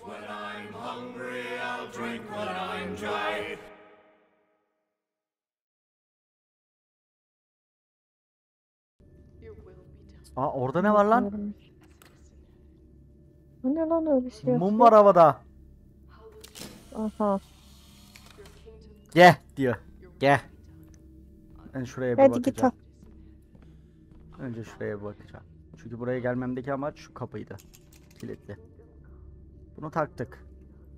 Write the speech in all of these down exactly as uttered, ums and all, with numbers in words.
when I'm hungry, I'll drink when I'm dry. Aa orada ne var lan? Bu ne lan öyle şey Mum yapıyor? var havada. Aha. Gel diyor. Gel. Ben şuraya bir Hadi git bakacağım. al. Önce şuraya bir bakacağım. Çünkü buraya gelmemdeki amaç şu kapıydı. Kilitli. Bunu taktık.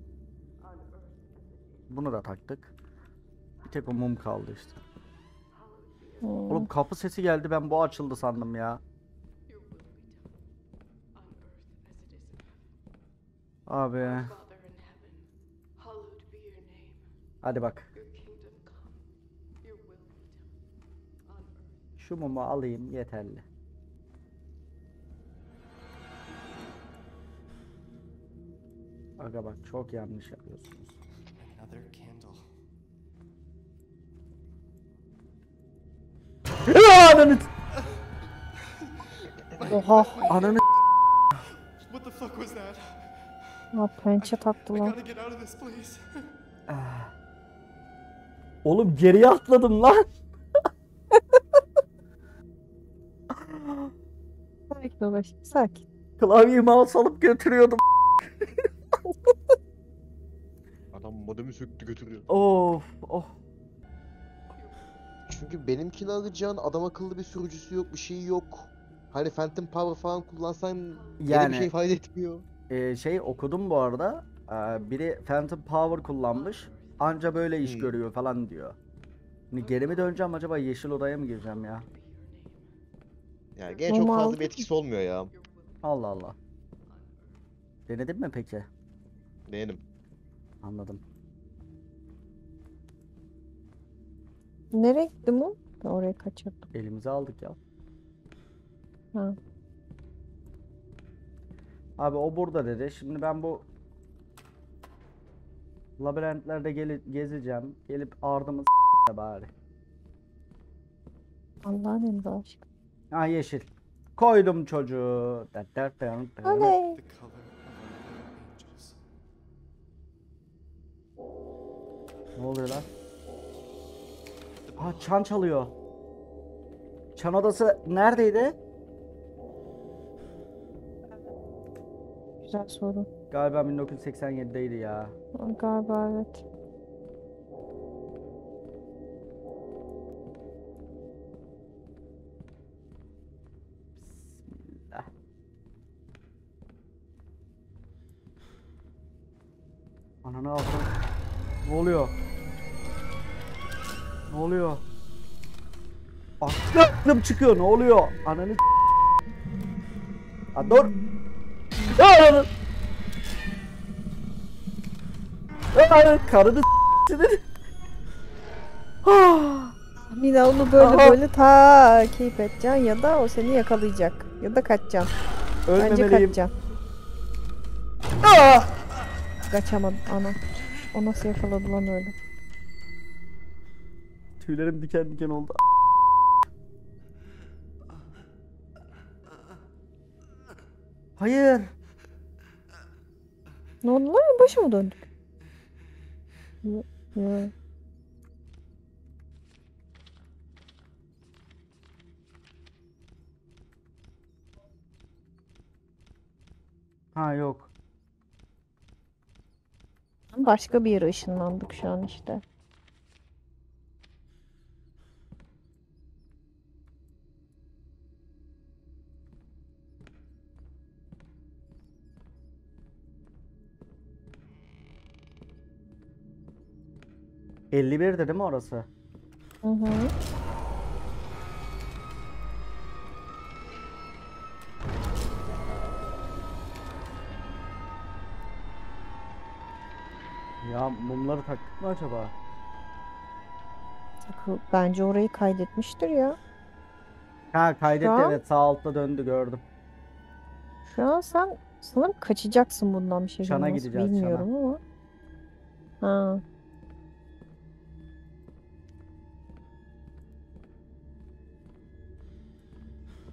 Bunu da taktık. Bir tek o mum kaldı işte. Hmm. Oğlum kapı sesi geldi, ben bu açıldı sandım ya. Abi. Hadi bak. Şu mumu alayım yeterli. Aga bak çok yanlış yapıyorsunuz. Another candle. Ananı Oha. ananı What the fuck was that? Ha, pençe taktı I lan. gotta get out of this place. Oğlum geriye atladım lan. Sakin ol aşkım, sakin. Klavyeyi mouse alıp götürüyordum. Adam modemi söktü götürüyor. Of oh. Çünkü benimkini alacaksın, adam akıllı bir sürücüsü yok, bir şey yok. Hani Phantom Power falan kullansan yine Yani- bir şey ifade etmiyor. Ee, şey okudum bu arada. Ee, biri Phantom Power kullanmış. Anca böyle iş Hmm. görüyor falan diyor. Hani geri mi döneceğim acaba, yeşil odaya mı gireceğim ya? Yani gene çok Normal fazla değil bir etkisi olmuyor ya. Allah Allah. Denedin mi peki? Beğenim. Anladım. Nereye gitti bu? Ben oraya kaçırdım. Elimize aldık ya. Ha. Abi o burada dedi. Şimdi ben bu labirentlerde geli- gezeceğim. Gelip ardımı s- bari. Allah'ın emri aşkım. Ha yeşil. Koydum çocuğu. Der der der der. Oley. The color of our angels. Ne oluyor lan? Ha çan çalıyor. Çan odası neredeydi? Güzel soru. Galiba bin dokuz yüz seksen yedideydi ya. Ha, galiba evet. Bismillah. Ananı aldım. Ne oluyor? Ne oluyor? Aklım çıkıyor. Ne oluyor? Ananı s- Ha, dur. Ya ananı. Ya karını s**tini. Ah. Mina onu böyle Aha. böyle takip edeceksin ya da o seni yakalayacak. Ya da kaçacaksın. Bence Ölmemeliyim. kaçacaksın. Ah. Kaçamadın ana. O nasıl yakaladı lan öyle? Tüylerim diken diken oldu. Hayır. Ne oldu lan? Başa mı döndük? Hı, hı. Ha yok. Başka bir yere ışınlandık şu an işte. elli bir de değil mi orası? Hı hı. Ya mumları taktık mı acaba? Takı- Bence orayı kaydetmiştir ya. Ha kaydetti, Şu an- evet, sağ altta döndü, gördüm. Şu an sen sanırım kaçacaksın bundan bir şekilde. Çana Nasıl gideceğiz, bilmiyorum ama. Ha.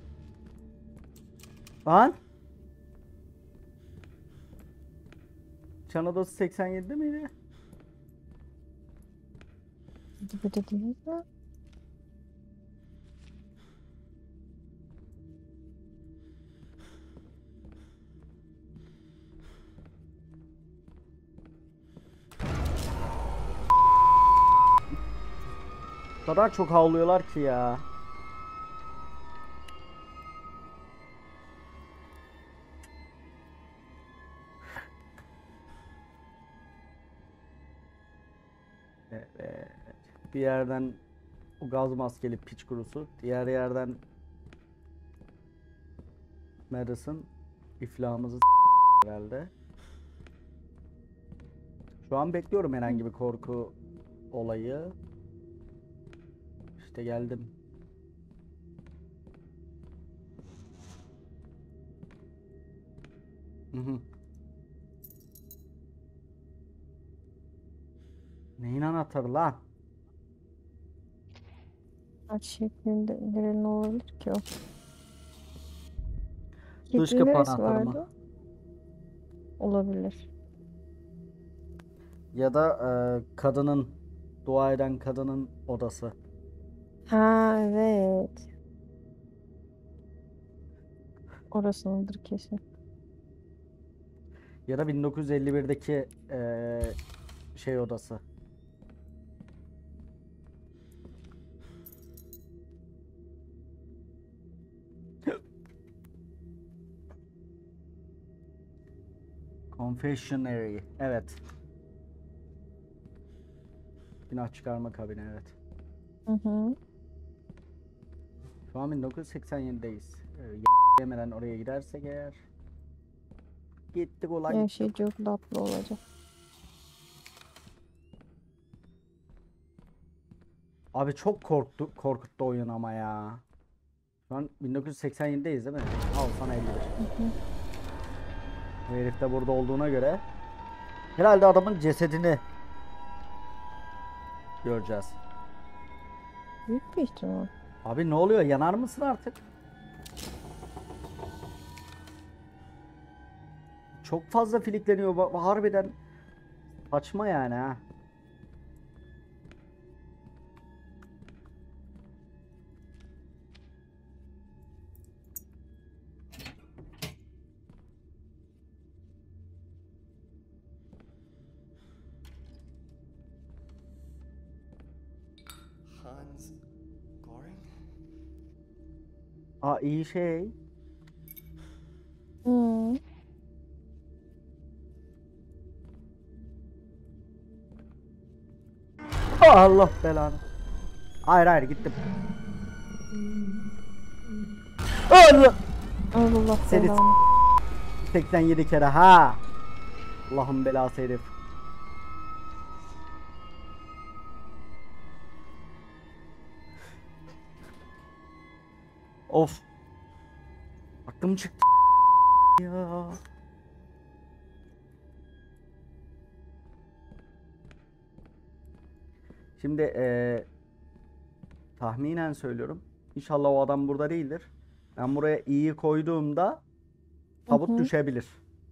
Lan Can odası seksen yedide miydi? Gibi dediniz mi? O kadar çok havlıyorlar ki ya. Evet. Bir yerden o gaz maskeli piç kurusu, diğer yerden Madison iflahımızı s- herhalde. Şu an bekliyorum herhangi bir korku olayı. İşte geldim. Hı hı. Neyin anahtarı lan? Aç şeklinde ne olabilir ki o? Dış Kilitli kapı neresi anahtarı mı? vardı? Olabilir. Ya da e, kadının, dua eden kadının odası. Ha evet. Orasındır kesin. Ya da bin dokuz yüz elli birdeki e, şey odası. Confessionary. Evet. Günah çıkarma kabini, evet. Hı hı. Şu an bin dokuz yüz seksen yedideyiz. Ee, y- yemeden oraya gidersek eğer. Gittik ulan Her gittik. şey çok tatlı olacak. Abi çok korktu, korkuttu oyun ama ya. Şu an bin dokuz yüz seksen yedideyiz değil mi? Al sana elli bir. Hı hı. Bu herif de burada olduğuna göre. Herhalde adamın cesedini göreceğiz. Büyük bir ihtimal. Abi ne oluyor? Yanar mısın artık? Çok fazla filikleniyor. Ba- Harbiden saçma yani ha. Hans Goring? Aa iyi şey. Hı. Aa, Allah belanı. Hayır hayır gittim. Allah. Allah Seni belanı. seksen yedi kere ha. Allah'ın belası herif. Of. Aklım çıktı ya. Şimdi eee tahminen söylüyorum. İnşallah o adam burada değildir. Ben buraya iyi koyduğumda tabut Hı hı. düşebilir.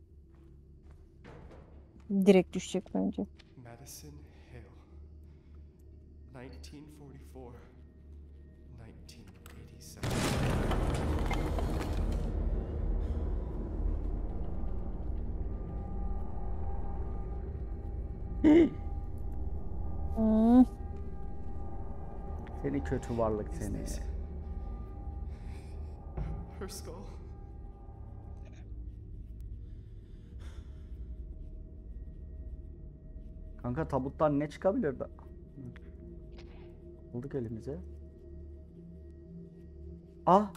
Direkt düşecek bence. Madison Hill. nineteen forty-four. nineteen eighty-seven. Hı. Seni kötü varlık Is seni. this her skull? Kanka tabuttan ne çıkabilir de? Aldık elimize. Ah!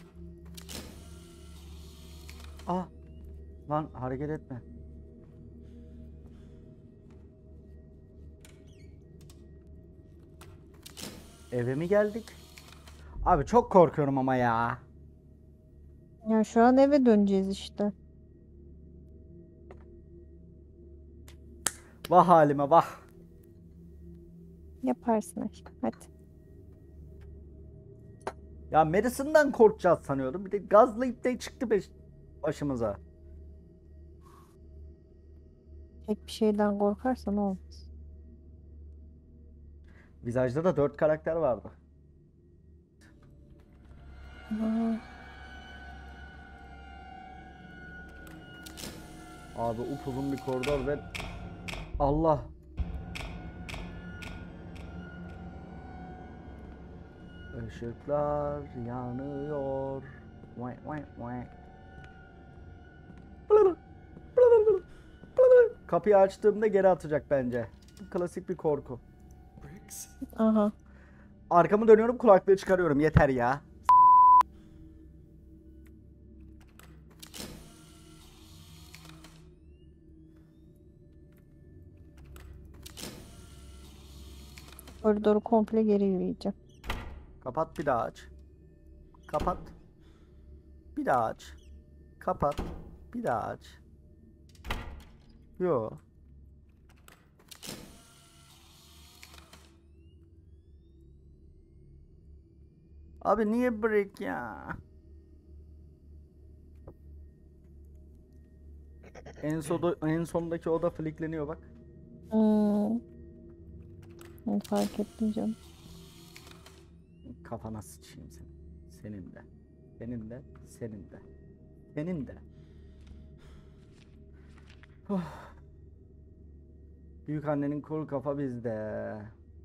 Ah! Lan hareket etme. Eve mi geldik? Abi çok korkuyorum ama ya. Ya şu an eve döneceğiz işte. Vah halime vah. Yaparsın aşkım. Hadi. Ya Madison'dan korkacağız sanıyordum. Bir de gazla ipte çıktı beş- başımıza. Tek bir şeyden korkarsan olmaz. Vizajda da dört karakter vardı. Aa, Abi upuzun bir koridor ve Allah. Işıklar yanıyor. Vay vay vay. Kapıyı açtığımda geri atacak bence. Klasik bir korku. Briggs? aha. Arkamı dönüyorum, kulaklığı çıkarıyorum. Yeter ya. Koridoru komple geri yürüyeceğim. Kapat, bir daha aç. Kapat. Bir daha aç. Kapat. Bir daha aç. Yo. Abi niye break ya? En sonda, en sondaki oda flickleniyor bak. Hmm. Ben fark ettim canım. Kafana sıçayım senin. Senin de. Senin de. Senin de. Senin de. Oh. Büyük annenin kuru kafa bizde.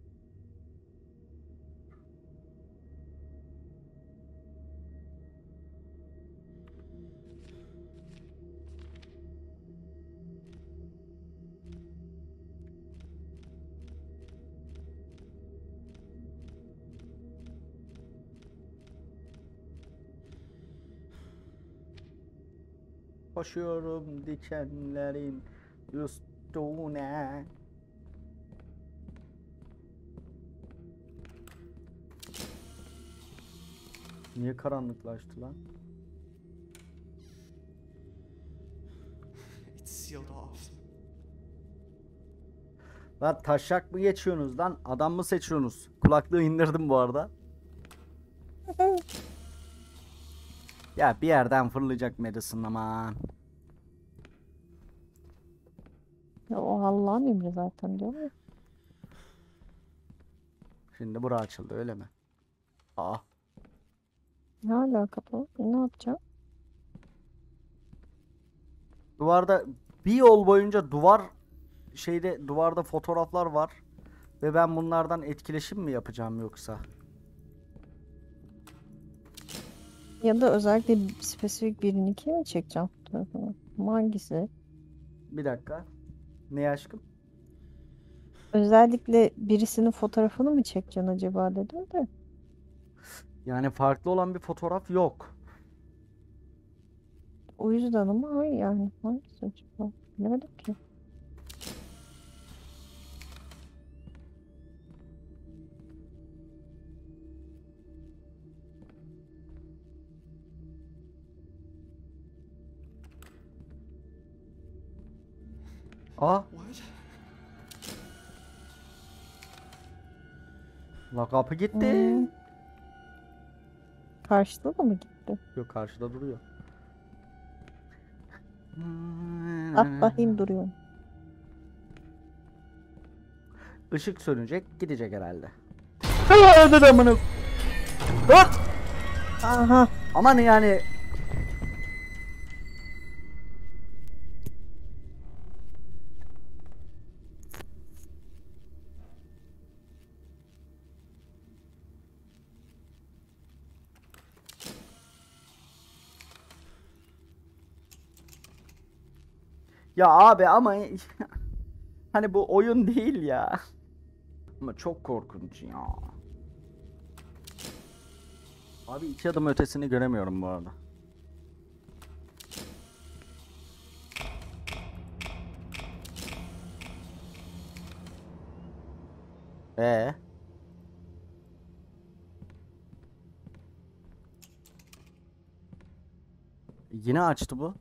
Koşuyorum dikenlerin üstüne. Niye karanlıklaştı lan? It's sealed off. Lan taşak mı geçiyorsunuz lan? Adam mı seçiyorsunuz? Kulaklığı indirdim bu arada. Ya bir yerden fırlayacak Madison aman. Ya o Allah'ın emri zaten diyor ya. Şimdi bura açıldı öyle mi? Aa. Ne alaka bu? Ne yapacağım? Duvarda bir yol boyunca duvar şeyde duvarda fotoğraflar var. Ve ben bunlardan etkileşim mi yapacağım yoksa? Ya da özellikle spesifik birininki mi çekeceğim fotoğrafını? Ama hangisi? Bir dakika. Ne aşkım? Özellikle birisinin fotoğrafını mı çekeceksin acaba dedim de. Yani farklı olan bir fotoğraf yok. O yüzden ama hayır yani. Hangisi acaba? Bilemedim ki. Aa, What? la kapı gitti. Hmm. Karşıda da mı gitti? Yok, karşıda duruyor. At bakayım duruyor. Işık sönecek, gidecek herhalde. Hadi damını. Dur! Aha. Aman yani. Ya abi ama hani bu oyun değil ya. Ama çok korkunç ya. Abi iki adım ötesini göremiyorum bu arada. Ee? Yine açtı bu.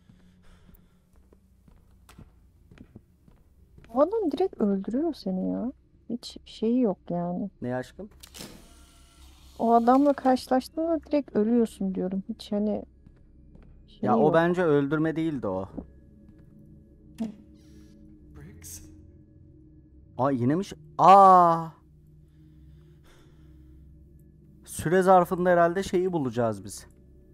O adam direkt öldürüyor seni ya. Hiç şeyi yok yani. Ne aşkım? O adamla karşılaştığında direkt ölüyorsun diyorum. Hiç hani şey Ya o yok. bence öldürme değildi o. Briggs. Aa yine mi? ş- Aa. Süre zarfında herhalde şeyi bulacağız biz.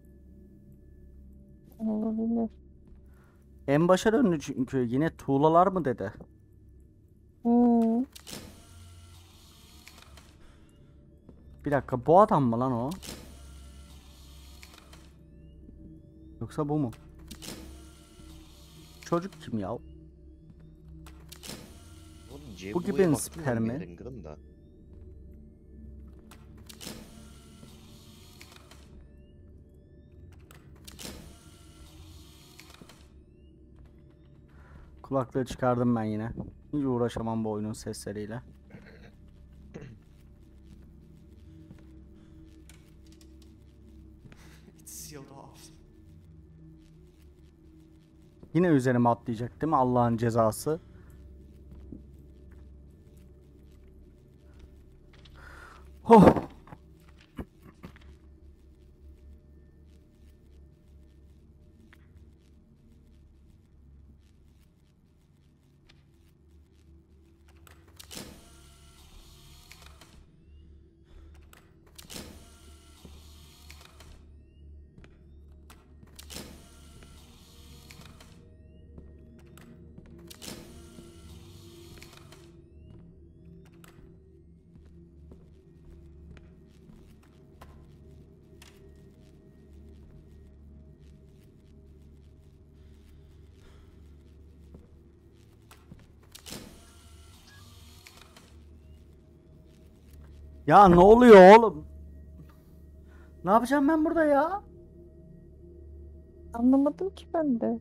Olabilir. En başa döndü çünkü yine tuğlalar mı dedi. Hmm. Bir dakika, bu adam mı lan o? Yoksa bu mu? Çocuk kim ya? Oğlum Bu Cevbu'ya gibi baktım ben spermi. Bellinger'ın da. Kulaklığı çıkardım ben yine. Hiç uğraşamam bu oyunun sesleriyle. It's sealed off. Yine üzerime atlayacak değil mi Allah'ın cezası? Oh. Ya ne oluyor oğlum? Ne yapacağım ben burada ya? Anlamadım ki ben de.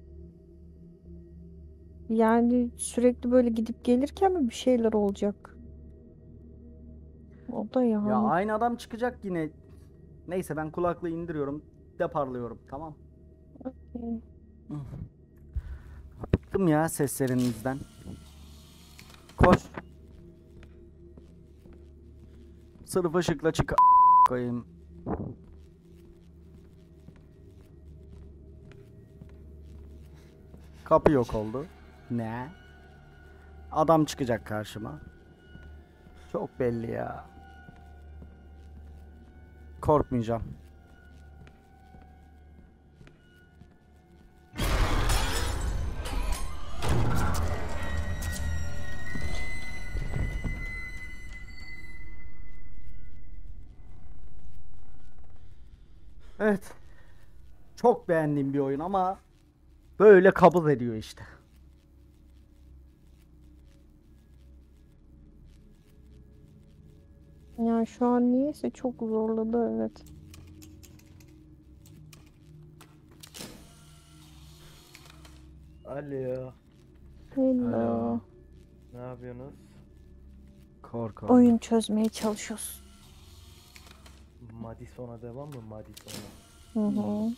Yani sürekli böyle gidip gelirken mi bir şeyler olacak? O da yani. Ya aynı adam çıkacak yine. Neyse ben kulaklığı indiriyorum. Deparlıyorum, tamam. Okey. Bıktım ya seslerinizden. Koş. Sırf ışıkla çık a- koyayım. Kapı yok oldu. Ne? Adam çıkacak karşıma. Çok belli ya. Korkmayacağım. Evet. Çok beğendiğim bir oyun ama böyle kabul ediyor işte. Yani şu an niyeyse çok zorladı, evet. Alo. Hello. Alo. Ne yapıyorsunuz? Kork Oyun çözmeye çalışıyoruz. Madison'a devam mı? Madison'a. Hı hı.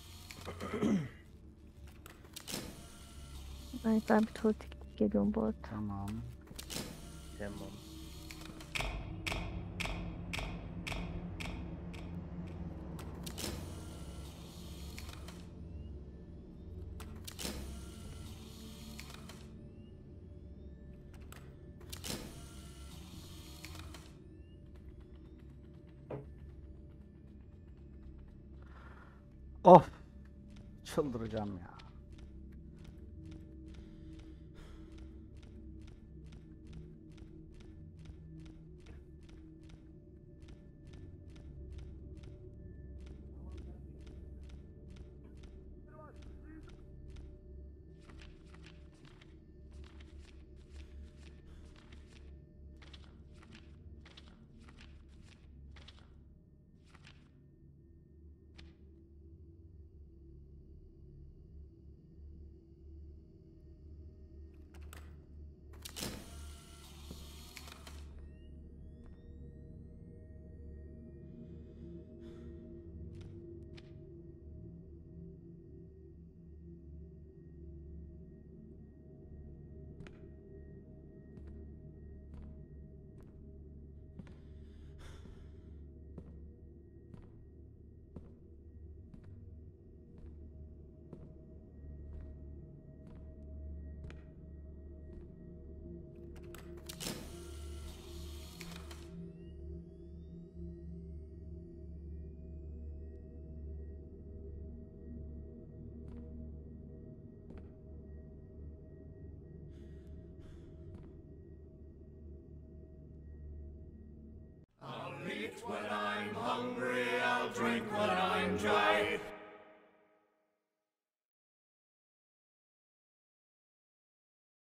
Ay, ben bir tuvalete gidip geliyorum bu arada. Tamam. Tamam. Of. Çıldıracağım ya. When I'm hungry, I'll drink what I'm dry.